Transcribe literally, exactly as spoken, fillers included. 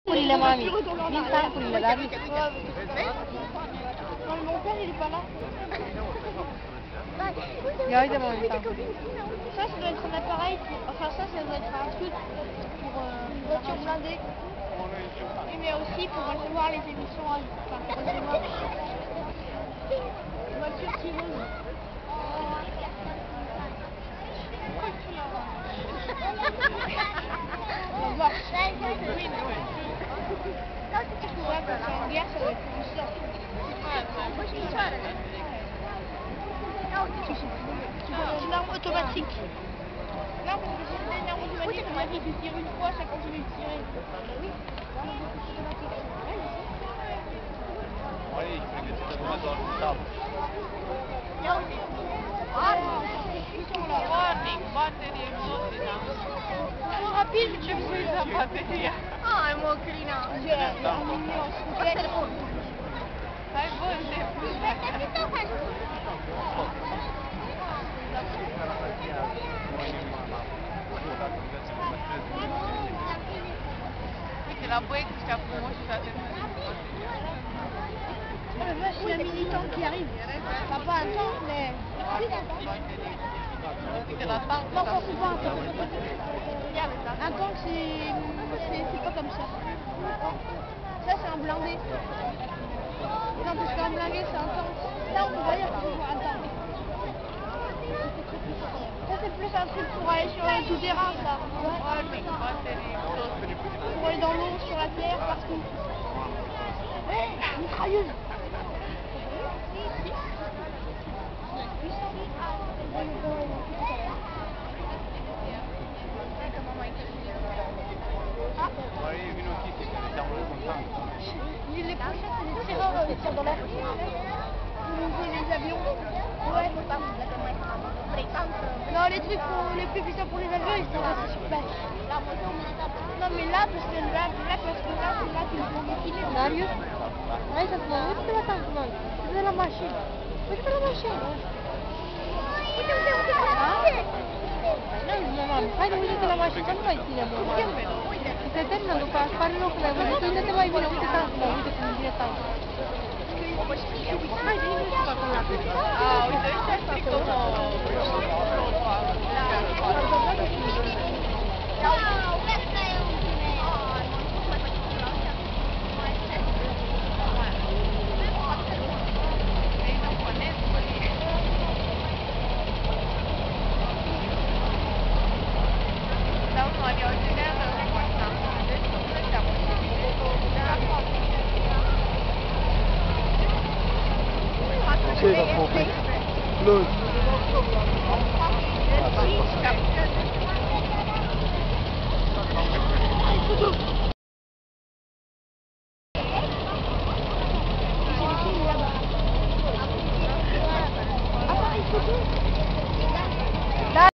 Tancurile, mami. Vin tancurile, dar vin. Mon père, il est pas là. Ia uite, mami, tancurile. Ça, ça doit être un appareil pour... Enfin, ça, ça doit être un truc pour euh, une voiture blindée. Oui, mais aussi pour recevoir les émissions... Enfin, pour recevoir... Une voiture tireuse. On va voir. Oui, mais ouais. Ça, quand c'est en guerre, ça doit être plus ça. C'est une arme automatique. Non, parce que c'est une arme automatique, on m'a dit que tu tires une fois, ça continue de tirer. Oui. Oui, il faut que tu te mettes dans le sable. Sono rapide, c'è questa batteria. Ah, è molto carina. Dai, buon Uite, la băieți ăștia frumoși și atât. Oh, vache, il y a un militant qui arrive. Enfin, pas un tank, mais... Uite, la tank. Non, ça c'est pas un tank. Un tank, c'est pas comme ça. Ça, c'est un blindé. Non, parce qu'un blindé, c'est un tank. Là, on va dire que c'est un tank. Ça, c'est plus un truc pour aller sur le tout-terrain, ça. Pour aller dans l'eau, sur la terre, partout. Hey, mitrailleuse. Oui, vino qui, c'est que siamo contenti. Les prochains, c'est les tireurs, les tirent dans l'air. Ils les avions. Ouais. Non, les trucs pour, les plus puissants pour les avions, ils sont restés sur place. Non, mais là, parce que là, là parce que là, c'est là qu'ils vont défiler. Darius? Hai să spun, uite-te la tank, mami. Uite-te la mașină. Uite-te la mașină. Uite, uite, uite, uite. Nu, mami, haide, uite-te la mașină, nu mai ține mult. Uite. Se termină după aia, îți pare rău că l-ai văzut. Uite-te mai bine, uite tankul, uite cum vine tankul. Haide, intră și fac un lapte. Ah, uite, ăștia știi cum o... Ce da fuoco? Lui.